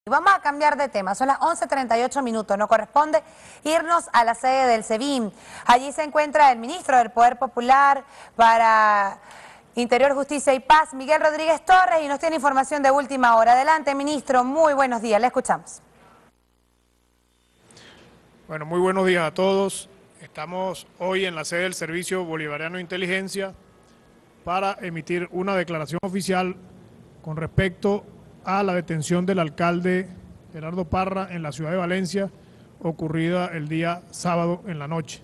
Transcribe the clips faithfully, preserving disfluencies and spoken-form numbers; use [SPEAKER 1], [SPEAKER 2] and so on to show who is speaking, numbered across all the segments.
[SPEAKER 1] Vamos a cambiar de tema, son las once treinta y ocho minutos, nos corresponde irnos a la sede del SEBIN. Allí se encuentra el ministro del Poder Popular para Interior, Justicia y Paz, Miguel Rodríguez Torres, y nos tiene información de última hora. Adelante, ministro, muy buenos días, le escuchamos.
[SPEAKER 2] Bueno, muy buenos días a todos. Estamos hoy en la sede del Servicio Bolivariano de Inteligencia para emitir una declaración oficial con respecto a la detención del alcalde Gerardo Parra en la ciudad de Valencia, ocurrida el día sábado en la noche.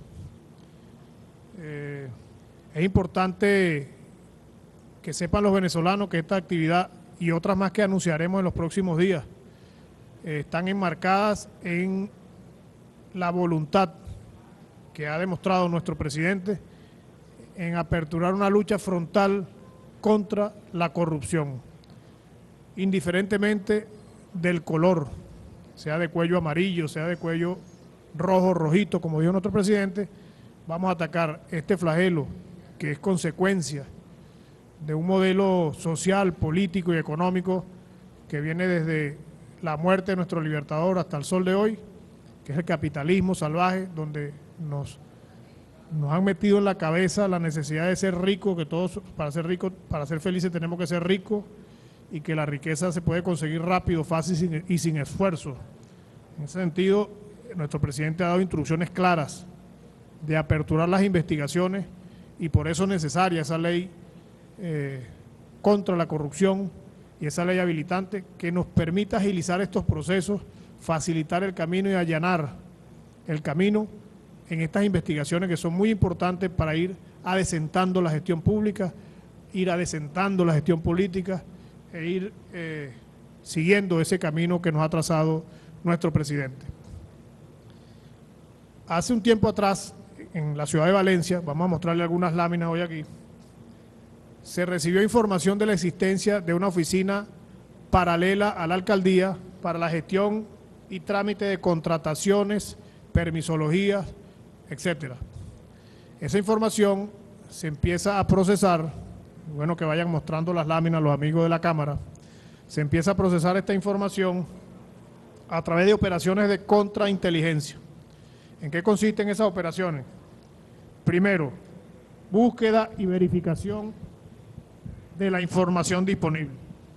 [SPEAKER 2] Eh, es importante que sepan los venezolanos que esta actividad y otras más que anunciaremos en los próximos días eh, están enmarcadas en la voluntad que ha demostrado nuestro presidente en aperturar una lucha frontal contra la corrupción, indiferentemente del color, sea de cuello amarillo, sea de cuello rojo, rojito, como dijo nuestro presidente. Vamos a atacar este flagelo que es consecuencia de un modelo social, político y económico que viene desde la muerte de nuestro libertador hasta el sol de hoy, que es el capitalismo salvaje, donde nos, nos han metido en la cabeza la necesidad de ser ricos, que todos para ser ricos, para ser felices tenemos que ser ricos, y que la riqueza se puede conseguir rápido, fácil y sin esfuerzo. En ese sentido, nuestro presidente ha dado instrucciones claras de aperturar las investigaciones, y por eso es necesaria esa ley eh, contra la corrupción y esa ley habilitante que nos permita agilizar estos procesos, facilitar el camino y allanar el camino en estas investigaciones que son muy importantes para ir adecentando la gestión pública, ir adecentando la gestión política e ir eh, siguiendo ese camino que nos ha trazado nuestro presidente. Hace un tiempo atrás, en la ciudad de Valencia, vamos a mostrarle algunas láminas hoy aquí, se recibió información de la existencia de una oficina paralela a la alcaldía para la gestión y trámite de contrataciones, permisologías, etcétera. Esa información se empieza a procesar, bueno que vayan mostrando las láminas los amigos de la Cámara, se empieza a procesar esta información a través de operaciones de contrainteligencia. ¿En qué consisten esas operaciones? Primero, búsqueda y verificación de la información disponible.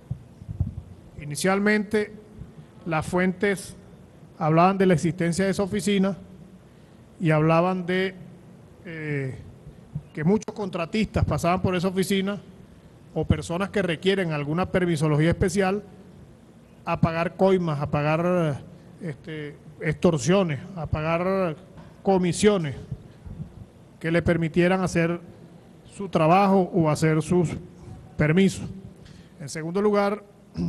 [SPEAKER 2] Inicialmente, las fuentes hablaban de la existencia de esa oficina y hablaban de eh, que muchos contratistas pasaban por esa oficina o personas que requieren alguna permisología especial a pagar coimas, a pagar este, extorsiones, a pagar comisiones que le permitieran hacer su trabajo o hacer sus permisos. En segundo lugar,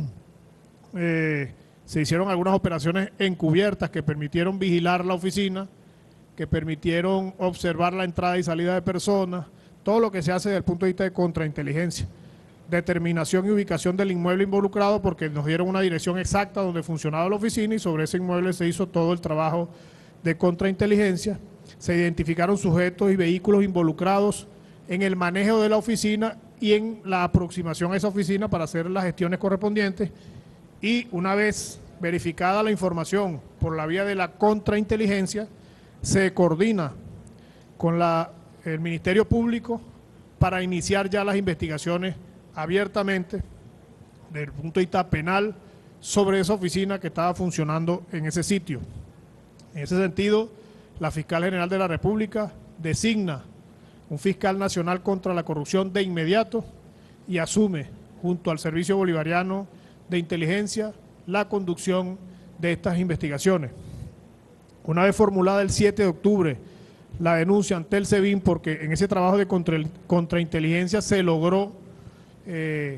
[SPEAKER 2] eh, se hicieron algunas operaciones encubiertas que permitieron vigilar la oficina, que permitieron observar la entrada y salida de personas, todo lo que se hace desde el punto de vista de contrainteligencia, determinación y ubicación del inmueble involucrado, porque nos dieron una dirección exacta donde funcionaba la oficina y sobre ese inmueble se hizo todo el trabajo de contrainteligencia. Se identificaron sujetos y vehículos involucrados en el manejo de la oficina y en la aproximación a esa oficina para hacer las gestiones correspondientes, y una vez verificada la información por la vía de la contrainteligencia, se coordina con la, el Ministerio Público para iniciar ya las investigaciones abiertamente desde el punto de vista penal sobre esa oficina que estaba funcionando en ese sitio. En ese sentido, la Fiscal General de la República designa un fiscal nacional contra la corrupción de inmediato y asume junto al Servicio Bolivariano de Inteligencia la conducción de estas investigaciones. Una vez formulada el siete de octubre la denuncia ante el SEBIN, porque en ese trabajo de contra, contrainteligencia se logró eh,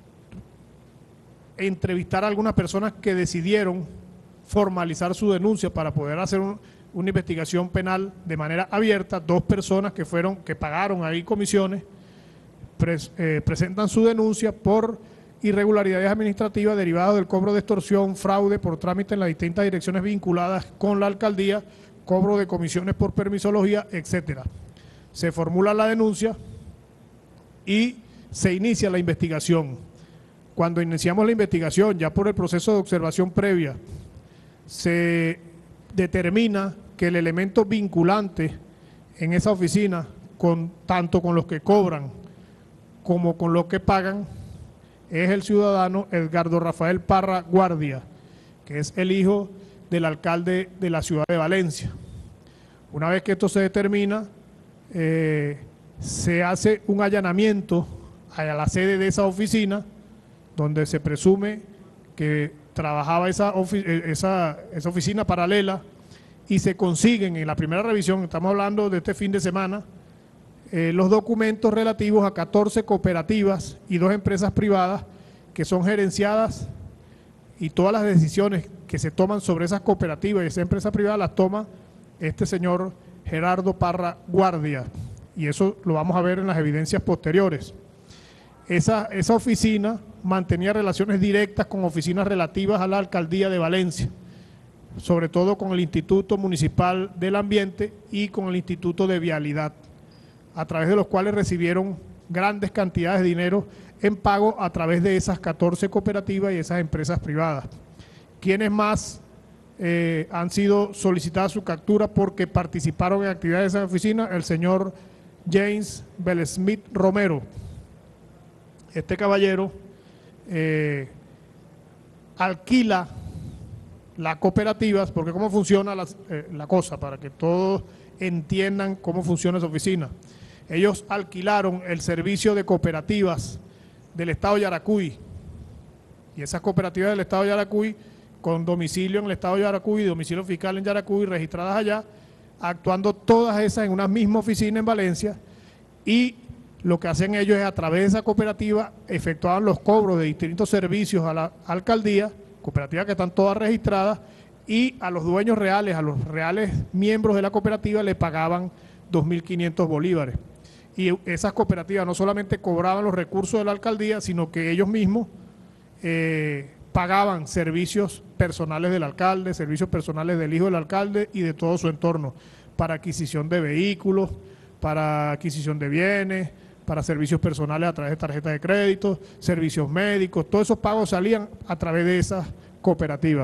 [SPEAKER 2] entrevistar a algunas personas que decidieron formalizar su denuncia para poder hacer un, una investigación penal de manera abierta. Dos personas que fueron, que pagaron ahí comisiones, pres, eh, presentan su denuncia por irregularidades administrativas derivadas del cobro de extorsión, fraude por trámite en las distintas direcciones vinculadas con la alcaldía, cobro de comisiones por permisología, etcétera. Se formula la denuncia y se inicia la investigación. cuando iniciamos la investigación, ya por el proceso de observación previa, se determina que el elemento vinculante en esa oficina, con, tanto con los que cobran como con los que pagan, es el ciudadano Edgardo Rafael Parra Guardia, que es el hijo del alcalde de la ciudad de Valencia. Una vez que esto se determina, eh, se hace un allanamiento a la sede de esa oficina, donde se presume que trabajaba esa, ofi esa, esa oficina paralela, y se consiguen en la primera revisión, estamos hablando de este fin de semana, eh, los documentos relativos a catorce cooperativas y dos empresas privadas que son gerenciadas, y todas las decisiones que se toman sobre esas cooperativas y esas empresas privadas las toma este señor Gerardo Parra Guardia, y eso lo vamos a ver en las evidencias posteriores. Esa, esa oficina mantenía relaciones directas con oficinas relativas a la alcaldía de Valencia, sobre todo con el Instituto Municipal del Ambiente y con el Instituto de Vialidad, a través de los cuales recibieron grandes cantidades de dinero en pago a través de esas catorce cooperativas y esas empresas privadas. ¿Quiénes más eh, han sido solicitadas su captura porque participaron en actividades de esa oficina? El señor James Bellsmith Romero. Este caballero eh, alquila las cooperativas, porque cómo funciona la, eh, la cosa, para que todos entiendan cómo funciona esa oficina. Ellos alquilaron el servicio de cooperativas del Estado de Yaracuy, y esas cooperativas del Estado de Yaracuy, con domicilio en el Estado de Yaracuy, domicilio fiscal en Yaracuy, registradas allá, actuando todas esas en una misma oficina en Valencia, y lo que hacen ellos es, a través de esa cooperativa, efectuaban los cobros de distintos servicios a la alcaldía, cooperativas que están todas registradas, y a los dueños reales, a los reales miembros de la cooperativa, le pagaban dos mil quinientos bolívares. Y esas cooperativas no solamente cobraban los recursos de la alcaldía, sino que ellos mismos eh, pagaban servicios personales del alcalde, servicios personales del hijo del alcalde y de todo su entorno, para adquisición de vehículos, para adquisición de bienes, para servicios personales a través de tarjetas de crédito, servicios médicos. Todos esos pagos salían a través de esas cooperativas.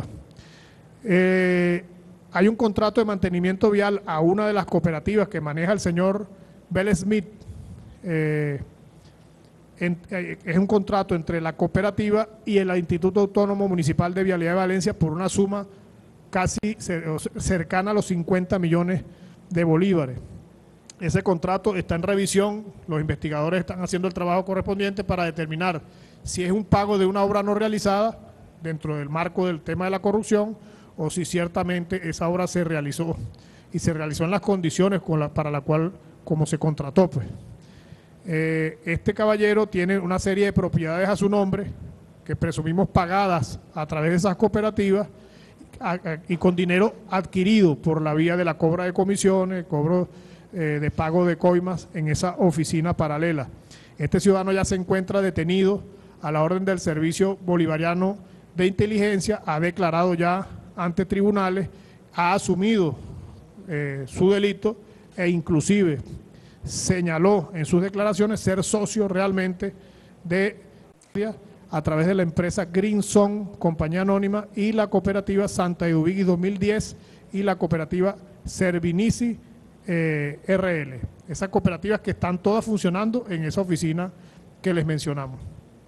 [SPEAKER 2] Eh, hay un contrato de mantenimiento vial a una de las cooperativas que maneja el señor Bellsmith. Eh, en, eh, es un contrato entre la cooperativa y el Instituto Autónomo Municipal de Vialidad de Valencia por una suma casi cercana a los cincuenta millones de bolívares. Ese contrato está en revisión, los investigadores están haciendo el trabajo correspondiente para determinar si es un pago de una obra no realizada dentro del marco del tema de la corrupción, o si ciertamente esa obra se realizó y se realizó en las condiciones con la, para la cual como se contrató, pues. Eh, este caballero tiene una serie de propiedades a su nombre que presumimos pagadas a través de esas cooperativas a, a, y con dinero adquirido por la vía de la cobra de comisiones, cobro eh, de pago de coimas en esa oficina paralela. Este ciudadano ya se encuentra detenido a la orden del Servicio Bolivariano de Inteligencia, ha declarado ya ante tribunales, ha asumido eh, su delito e inclusive señaló en sus declaraciones ser socio realmente de a través de la empresa Green Zone, compañía anónima, y la cooperativa Santa Eduvigui dos mil diez y la cooperativa Servinici eh, R L. Esas cooperativas que están todas funcionando en esa oficina que les mencionamos.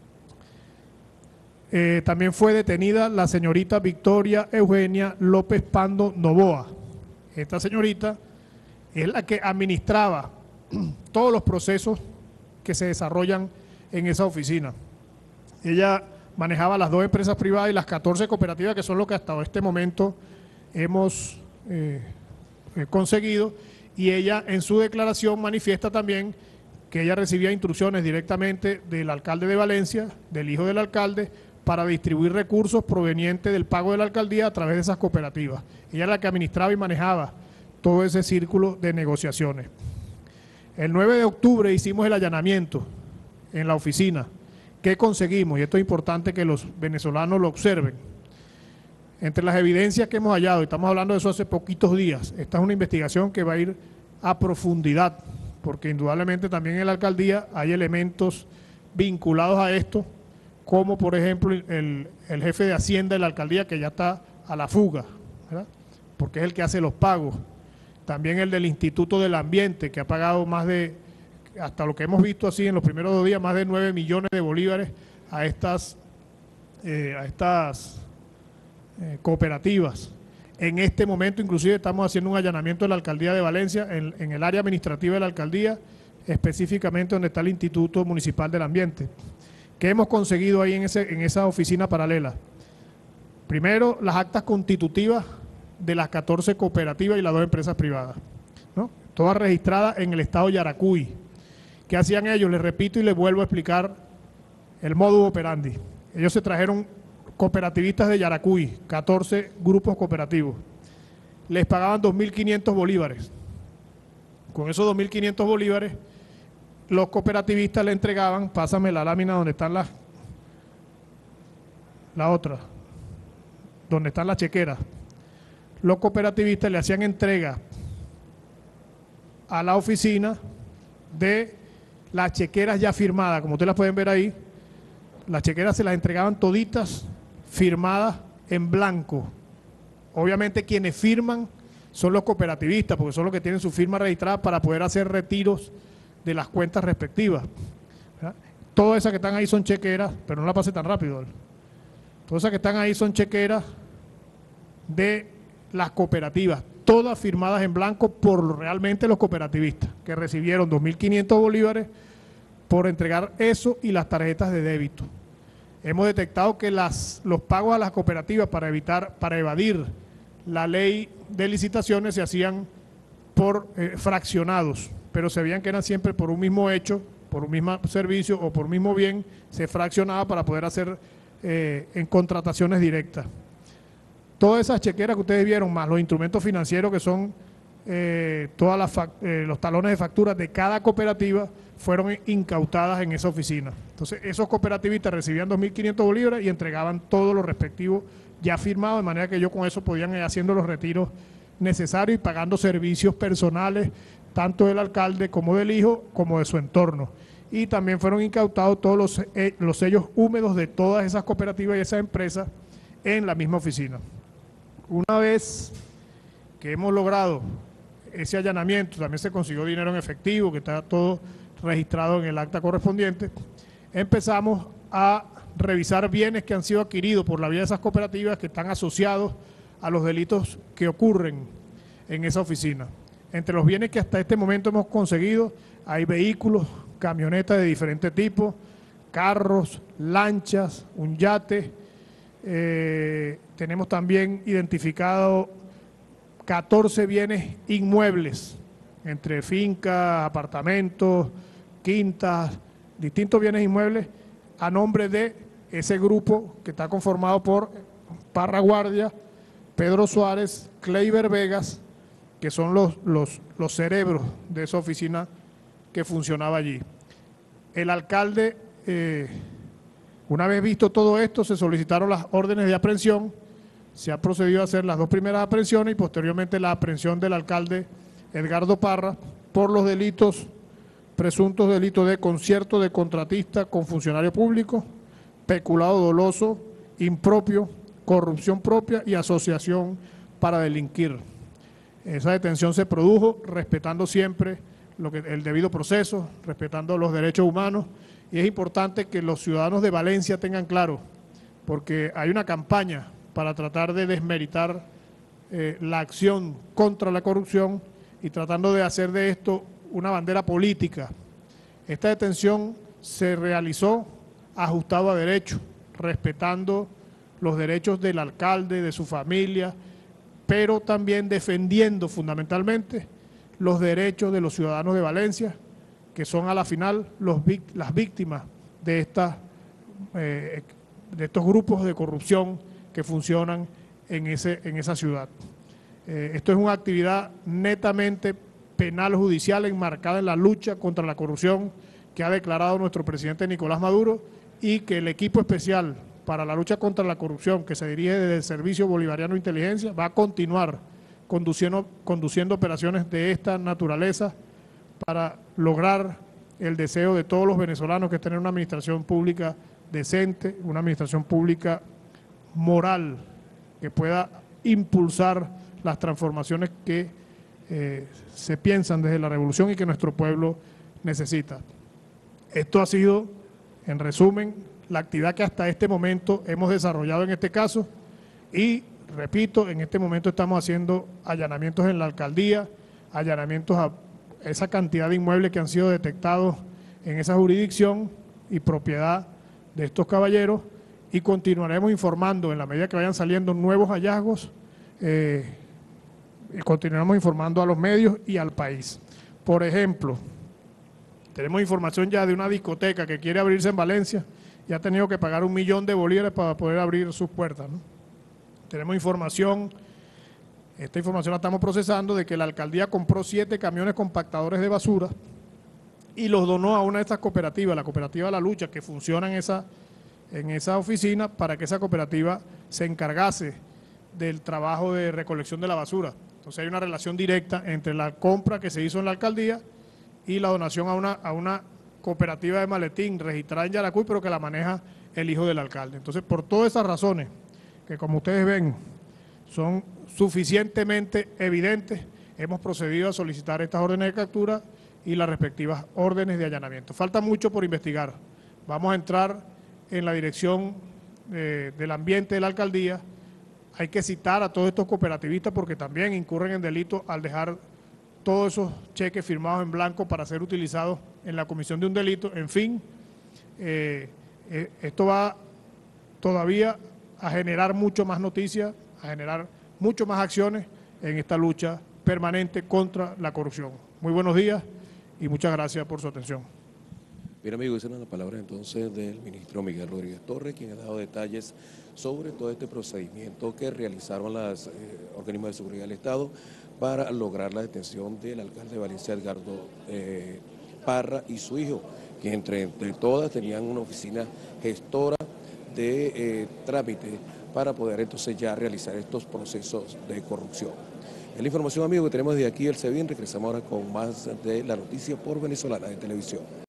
[SPEAKER 2] Eh, también fue detenida la señorita Victoria Eugenia López Pando Novoa. Esta señorita es la que administraba todos los procesos que se desarrollan en esa oficina. Ella manejaba las dos empresas privadas y las catorce cooperativas, que son lo que hasta este momento hemos eh, conseguido, y ella en su declaración manifiesta también que ella recibía instrucciones directamente del alcalde de Valencia, del hijo del alcalde, para distribuir recursos provenientes del pago de la alcaldía a través de esas cooperativas. Ella era la que administraba y manejaba todo ese círculo de negociaciones. El nueve de octubre hicimos el allanamiento en la oficina. ¿Qué conseguimos? Y esto es importante que los venezolanos lo observen. Entre las evidencias que hemos hallado, y estamos hablando de eso hace poquitos días, esta es una investigación que va a ir a profundidad, porque indudablemente también en la alcaldía hay elementos vinculados a esto, como por ejemplo el, el jefe de Hacienda de la alcaldía, que ya está a la fuga, ¿verdad?, porque es el que hace los pagos. También el del Instituto del Ambiente, que ha pagado más de, hasta lo que hemos visto así en los primeros dos días, más de nueve millones de bolívares a estas, eh, a estas eh, cooperativas. En este momento inclusive estamos haciendo un allanamiento de la alcaldía de Valencia, en, en el área administrativa de la alcaldía, específicamente donde está el Instituto Municipal del Ambiente. ¿Qué hemos conseguido ahí en, ese, en esa oficina paralela? Primero, las actas constitutivas de las catorce cooperativas y las dos empresas privadas, ¿no?, todas registradas en el estado Yaracuy. ¿Qué hacían ellos? Les repito y les vuelvo a explicar el modus operandi. Ellos se trajeron cooperativistas de Yaracuy, catorce grupos cooperativos. Les pagaban dos mil quinientos bolívares. Con esos dos mil quinientos bolívares, los cooperativistas le entregaban, pásame la lámina donde están las, la otra, donde están las chequeras. Los cooperativistas le hacían entrega a la oficina de las chequeras ya firmadas, como ustedes las pueden ver ahí. Las chequeras se las entregaban toditas firmadas en blanco. Obviamente quienes firman son los cooperativistas, porque son los que tienen su firma registrada para poder hacer retiros de las cuentas respectivas, ¿verdad? Todas esas que están ahí son chequeras, pero no la pase tan rápido. Todas esas que están ahí son chequeras de las cooperativas, todas firmadas en blanco por realmente los cooperativistas, que recibieron dos mil quinientos bolívares por entregar eso y las tarjetas de débito. Hemos detectado que las, los pagos a las cooperativas para evitar, para evadir la ley de licitaciones se hacían por eh, fraccionados, pero se veían que eran siempre por un mismo hecho, por un mismo servicio o por un mismo bien, se fraccionaba para poder hacer eh, en contrataciones directas. Todas esas chequeras que ustedes vieron, más los instrumentos financieros que son eh, todas las eh, los talones de facturas de cada cooperativa, fueron incautadas en esa oficina. Entonces, esos cooperativistas recibían dos mil quinientos bolívares y entregaban todos los respectivos ya firmados, de manera que ellos con eso podían ir haciendo los retiros necesarios y pagando servicios personales, tanto del alcalde como del hijo, como de su entorno. Y también fueron incautados todos los, eh, los sellos húmedos de todas esas cooperativas y esas empresas en la misma oficina. Una vez que hemos logrado ese allanamiento, también se consiguió dinero en efectivo, que está todo registrado en el acta correspondiente, empezamos a revisar bienes que han sido adquiridos por la vía de esas cooperativas que están asociados a los delitos que ocurren en esa oficina. Entre los bienes que hasta este momento hemos conseguido, hay vehículos, camionetas de diferentes tipos, carros, lanchas, un yate. Eh, tenemos también identificado catorce bienes inmuebles, entre fincas, apartamentos, quintas, distintos bienes inmuebles a nombre de ese grupo que está conformado por Parra Guardia, Pedro Suárez, Kleiber Vegas, que son los, los, los cerebros de esa oficina que funcionaba allí. El alcalde, eh, una vez visto todo esto, se solicitaron las órdenes de aprehensión, se ha procedido a hacer las dos primeras aprehensiones y posteriormente la aprehensión del alcalde Edgardo Parra por los delitos, presuntos delitos de concierto de contratista con funcionario público, peculado doloso, impropio, corrupción propia y asociación para delinquir. Esa detención se produjo respetando siempre lo que, el debido proceso, respetando los derechos humanos, y es importante que los ciudadanos de Valencia tengan claro, porque hay una campaña para tratar de desmeritar eh, la acción contra la corrupción y tratando de hacer de esto una bandera política. Esta detención se realizó ajustado a derecho, respetando los derechos del alcalde, de su familia, pero también defendiendo fundamentalmente los derechos de los ciudadanos de Valencia, que son a la final los, las víctimas de, esta, eh, de estos grupos de corrupción que funcionan en, ese, en esa ciudad. Eh, esto es una actividad netamente penal judicial enmarcada en la lucha contra la corrupción que ha declarado nuestro presidente Nicolás Maduro, y que el equipo especial para la lucha contra la corrupción que se dirige desde el Servicio Bolivariano de Inteligencia va a continuar conduciendo, conduciendo operaciones de esta naturaleza para lograr el deseo de todos los venezolanos, que es tener una administración pública decente, una administración pública moral que pueda impulsar las transformaciones que eh, se piensan desde la revolución y que nuestro pueblo necesita. Esto ha sido, en resumen, la actividad que hasta este momento hemos desarrollado en este caso y, repito, en este momento estamos haciendo allanamientos en la alcaldía, allanamientos a esa cantidad de inmuebles que han sido detectados en esa jurisdicción y propiedad de estos caballeros, y continuaremos informando en la medida que vayan saliendo nuevos hallazgos, eh, y continuaremos informando a los medios y al país. Por ejemplo, tenemos información ya de una discoteca que quiere abrirse en Valencia y ha tenido que pagar un millón de bolívares para poder abrir sus puertas, ¿no? Tenemos información, esta información la estamos procesando, de que la alcaldía compró siete camiones compactadores de basura y los donó a una de estas cooperativas, la cooperativa La Lucha, que funciona en esa, en esa oficina, para que esa cooperativa se encargase del trabajo de recolección de la basura. Entonces hay una relación directa entre la compra que se hizo en la alcaldía y la donación a una, a una cooperativa de maletín registrada en Yaracuy, pero que la maneja el hijo del alcalde. Entonces, por todas esas razones, que como ustedes ven son suficientemente evidentes, hemos procedido a solicitar estas órdenes de captura y las respectivas órdenes de allanamiento. Falta mucho por investigar. Vamos a entrar en la dirección eh, del ambiente de la alcaldía. Hay que citar a todos estos cooperativistas porque también incurren en delito al dejar todos esos cheques firmados en blanco para ser utilizados en la comisión de un delito. En fin, eh, eh, esto va todavía a generar mucho más noticias, a generar mucho más acciones en esta lucha permanente contra la corrupción. Muy buenos días y muchas gracias por su atención.
[SPEAKER 3] Bien, amigos, esa es la palabra entonces del ministro Miguel Rodríguez Torres, quien ha dado detalles sobre todo este procedimiento que realizaron los eh, organismos de seguridad del Estado para lograr la detención del alcalde de Valencia, Edgardo eh, Parra, y su hijo, que entre, entre todas tenían una oficina gestora de eh, trámite para poder entonces ya realizar estos procesos de corrupción. Es la información, amigos, que tenemos de aquí el SEBIN. Regresamos ahora con más de la noticia por Venezolana de Televisión.